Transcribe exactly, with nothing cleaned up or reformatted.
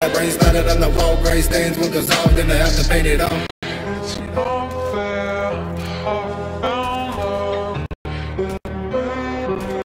The brain splattered on the wall, gray stains will dissolve, then I have to paint it on. It's unfair.